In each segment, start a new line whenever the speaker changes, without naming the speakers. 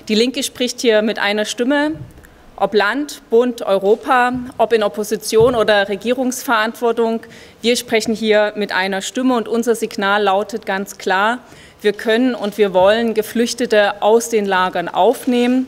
Die Linke spricht hier mit einer Stimme, ob Land, Bund, Europa, ob in Opposition oder Regierungsverantwortung. Wir sprechen hier mit einer Stimme und unser Signal lautet ganz klar, wir können und wir wollen Geflüchtete aus den Lagern aufnehmen.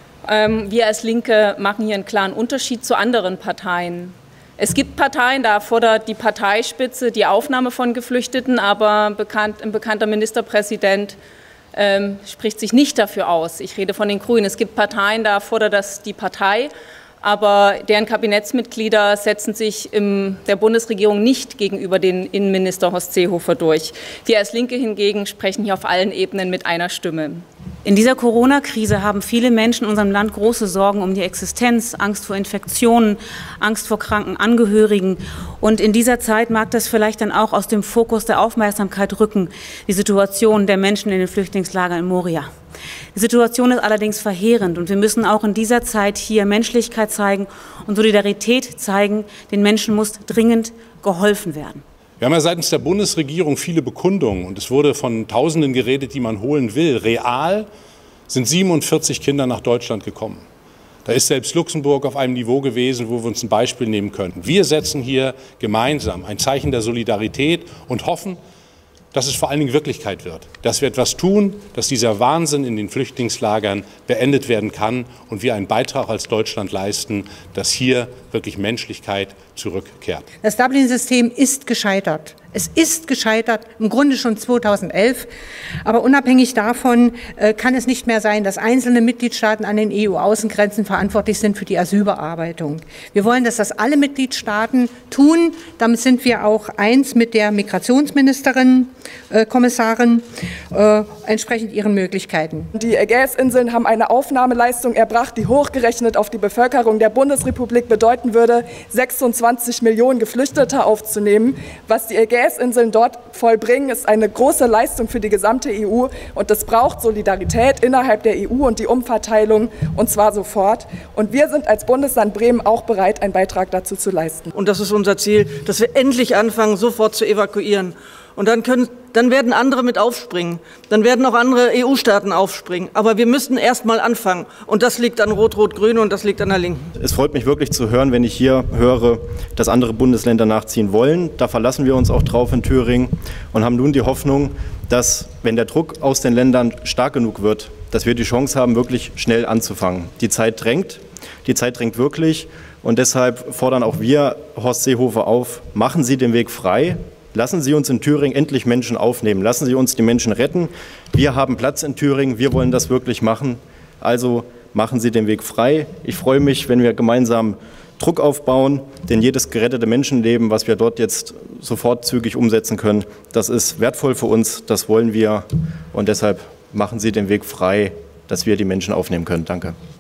Wir als Linke machen hier einen klaren Unterschied zu anderen Parteien. Es gibt Parteien, da fordert die Parteispitze die Aufnahme von Geflüchteten, aber ein bekannter Ministerpräsident spricht sich nicht dafür aus. Ich rede von den Grünen. Es gibt Parteien, da fordert das die Partei, aber deren Kabinettsmitglieder setzen sich in der Bundesregierung nicht gegenüber den Innenminister Horst Seehofer durch. Wir als Linke hingegen sprechen hier auf allen Ebenen mit einer Stimme.
In dieser Corona-Krise haben viele Menschen in unserem Land große Sorgen um die Existenz, Angst vor Infektionen, Angst vor kranken Angehörigen. Und in dieser Zeit mag das vielleicht dann auch aus dem Fokus der Aufmerksamkeit rücken, die Situation der Menschen in den Flüchtlingslagern in Moria. Die Situation ist allerdings verheerend und wir müssen auch in dieser Zeit hier Menschlichkeit zeigen und Solidarität zeigen. Den Menschen muss dringend geholfen werden.
Wir haben ja seitens der Bundesregierung viele Bekundungen und es wurde von Tausenden geredet, die man holen will. Real sind 47 Kinder nach Deutschland gekommen. Da ist selbst Luxemburg auf einem Niveau gewesen, wo wir uns ein Beispiel nehmen könnten. Wir setzen hier gemeinsam ein Zeichen der Solidarität und hoffen, dass es vor allen Dingen Wirklichkeit wird, dass wir etwas tun, dass dieser Wahnsinn in den Flüchtlingslagern beendet werden kann und wir einen Beitrag als Deutschland leisten, dass hier wirklich Menschlichkeit zurückkehrt.
Das Dublin-System ist gescheitert. Es ist gescheitert, im Grunde schon 2011. Aber unabhängig davon kann es nicht mehr sein, dass einzelne Mitgliedstaaten an den EU-Außengrenzen verantwortlich sind für die Asylbearbeitung. Wir wollen, dass das alle Mitgliedstaaten tun. Damit sind wir auch eins mit der Migrationsministerin, Kommissarin, entsprechend ihren Möglichkeiten.
Die Ägäisinseln haben eine Aufnahmeleistung erbracht, die hochgerechnet auf die Bevölkerung der Bundesrepublik bedeuten würde, 26 Millionen Geflüchtete aufzunehmen. Was die Ägäisinseln dort vollbringen, ist eine große Leistung für die gesamte EU und es braucht Solidarität innerhalb der EU und die Umverteilung und zwar sofort. Und wir sind als Bundesland Bremen auch bereit, einen Beitrag dazu zu leisten.
Und das ist unser Ziel, dass wir endlich anfangen, sofort zu evakuieren. Und dann werden andere mit aufspringen. Dann werden auch andere EU-Staaten aufspringen. Aber wir müssen erst mal anfangen. Und das liegt an Rot-Rot-Grün und das liegt an der Linken.
Es freut mich wirklich zu hören, wenn ich hier höre, dass andere Bundesländer nachziehen wollen. Da verlassen wir uns auch drauf in Thüringen und haben nun die Hoffnung, dass, wenn der Druck aus den Ländern stark genug wird, dass wir die Chance haben, wirklich schnell anzufangen. Die Zeit drängt wirklich. Und deshalb fordern auch wir Horst Seehofer auf, machen Sie den Weg frei. Lassen Sie uns in Thüringen endlich Menschen aufnehmen. Lassen Sie uns die Menschen retten. Wir haben Platz in Thüringen. Wir wollen das wirklich machen. Also machen Sie den Weg frei. Ich freue mich, wenn wir gemeinsam Druck aufbauen, denn jedes gerettete Menschenleben, was wir dort jetzt sofort zügig umsetzen können, das ist wertvoll für uns. Das wollen wir. Und deshalb machen Sie den Weg frei, dass wir die Menschen aufnehmen können. Danke.